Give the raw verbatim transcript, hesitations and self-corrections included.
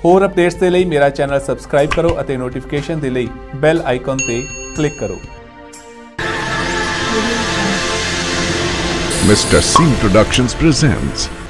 ਹੋਰ ਅਪਡੇਟਸ ਦੇ ਲਈ ਮੇਰਾ ਚੈਨਲ ਸਬਸਕ੍ਰਾਈਬ ਕਰੋ ਅਤੇ ਨੋਟੀਫਿਕੇਸ਼ਨ ਦੇ ਲਈ ਬੈਲ ਆਈਕਨ ਤੇ ਕਲਿੱਕ ਕਰੋ। Mister C Productions presents